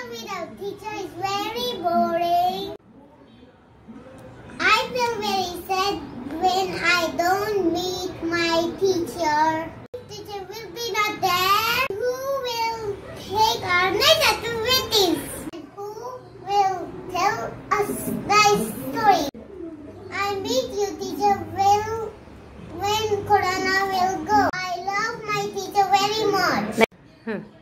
without teacher is very boring. I feel very sad when I don't meet my teacher. Teacher will be not there. Who will take our next activities? And who will tell us nice story? I meet you, teacher, when Corona will go. I love my teacher very much.